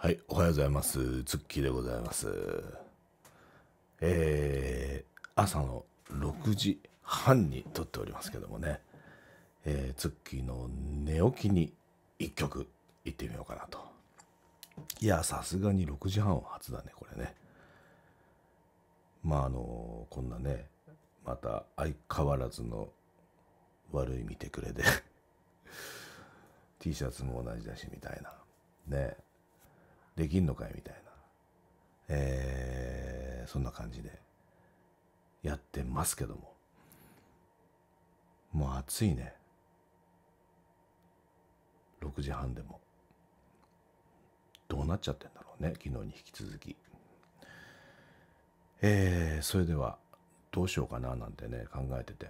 はい、おはようございます。ツッキーでございます。朝の6時半に撮っておりますけどもね、ツッキーの寝起きに一曲行ってみようかなと。いや、さすがに6時半は初だね、これね。こんなね、また相変わらずの悪い見てくれでT シャツも同じだしみたいな。ね、できんのかいみたいな。そんな感じでやってますけども、もう暑いね。6時半でもどうなっちゃってんだろうね、昨日に引き続き。それではどうしようかななんてね考えてて、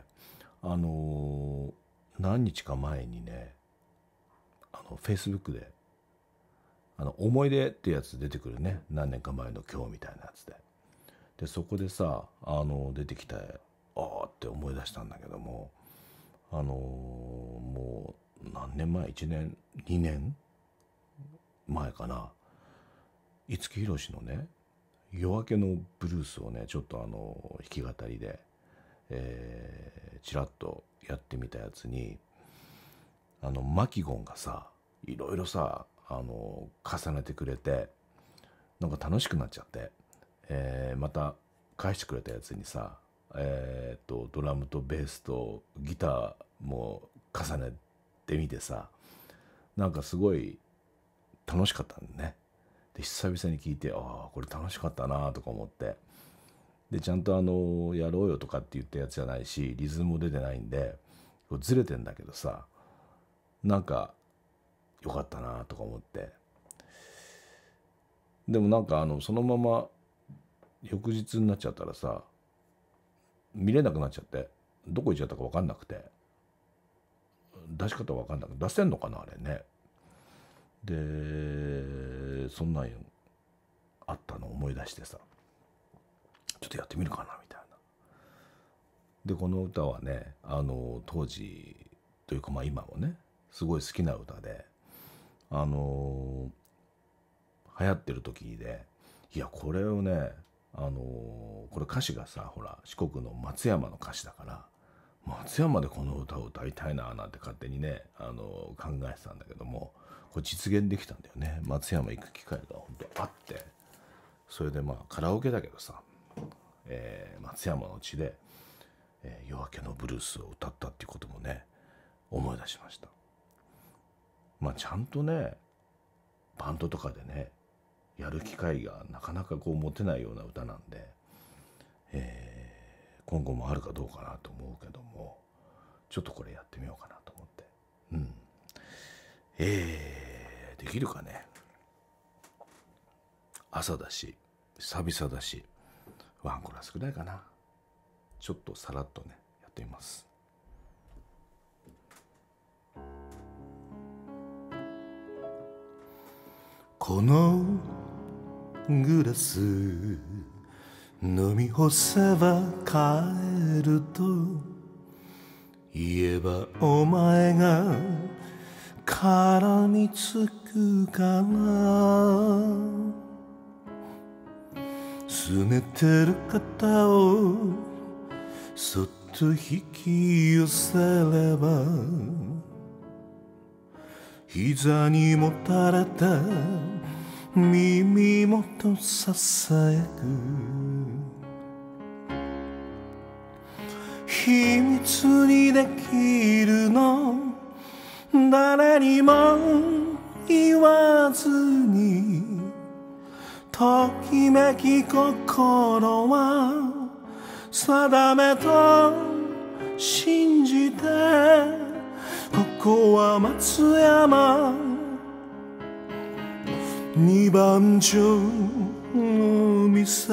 何日か前にね、Facebook で思い出ってやつ出てくるね、何年か前の今日みたいなやつで、そこでさ出てきたって思い出したんだけども、もう何年前、1年2年前かな、五木ひろしのね夜明けのブルースをねちょっと弾き語りで、ちらっとやってみたやつにマキゴンがさいろいろさ重ねてくれて、なんか楽しくなっちゃって、また返してくれたやつにさ、ドラムとベースとギターも重ねてみてさ、なんかすごい楽しかったんだね。で久々に聞いて、これ楽しかったなとか思って、でちゃんとやろうよとかって言ったやつじゃないし、リズムも出てないんでずれてんだけどさ、なんかよかったなとか思って、でもなんかそのまま翌日になっちゃったらさ見れなくなっちゃって、どこ行っちゃったか分かんなくて、出し方分かんなくて、出せんのかなあれね。でそんなんあったのを思い出してさ、ちょっとやってみるかなみたいな。でこの歌はね当時というか今もねすごい好きな歌で、流行ってる時で、いやこれをねこれ歌詞がさ、ほら四国の松山の歌詞だから、松山でこの歌を歌いたいななんて勝手にね考えてたんだけども、これ実現できたんだよね。松山行く機会が本当あって、それでカラオケだけどさ、松山の地で、夜明けのブルースを歌ったっていうこともね思い出しました。ちゃんとねバンドとかでねやる機会がなかなか持てないような歌なんで、今後もあるかどうかなと思うけども、ちょっとこれやってみようかなと思って、できるかね。朝だし久々だしワンコーラスぐらいかな。ちょっとさらっとねやってみます。このグラス飲み干せば帰ると言えばお前が絡みつくかな。拗ねてる肩をそっと引き寄せれば、膝にもたれた耳元ささやく秘密にできるの、誰にも言わずにときめき心は定めと信じて、ここは松山二番町の店、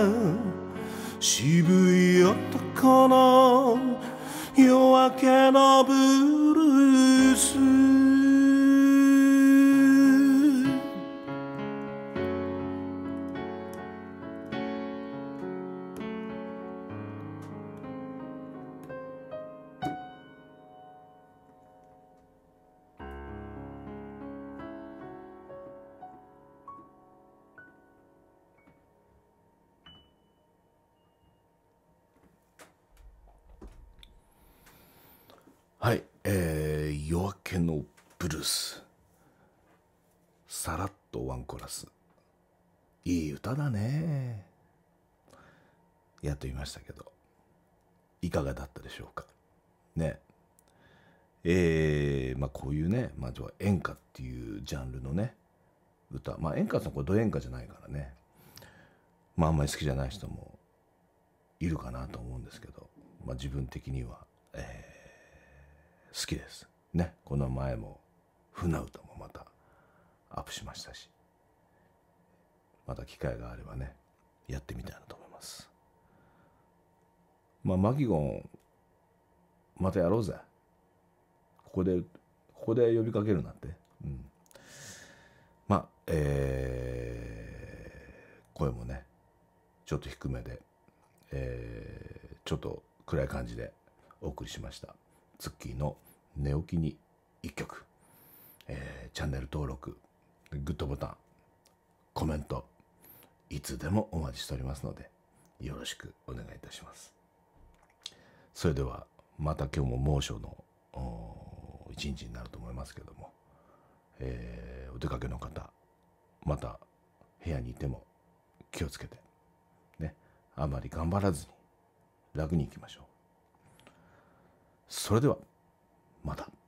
渋い男の夜明けのブルース。 はい、夜明けのブルース。さらっとワンコーラス。いい歌だね。やってみましたけど、いかがだったでしょうか。ね。こういうね、演歌っていうジャンルのね、歌。演歌さんこれド演歌じゃないからね。あんまり好きじゃない人もいるかなと思うんですけど、自分的には、好きです。ね。この前も船歌もまたアップしましたし、また機会があればね、やってみたいなと思います。マキゴン、またやろうぜ。ここで呼びかけるなんて。うん。声もね、ちょっと低めで、ちょっと暗い感じでお送りしました。ツッキーの寝起きに一曲。チャンネル登録、グッドボタン、コメント、いつでもお待ちしておりますので、よろしくお願いいたします。それでは、また今日も猛暑の一日になると思いますけども、お出かけの方、また部屋にいても気をつけて、ね、あまり頑張らずに楽にいきましょう。それでは、また。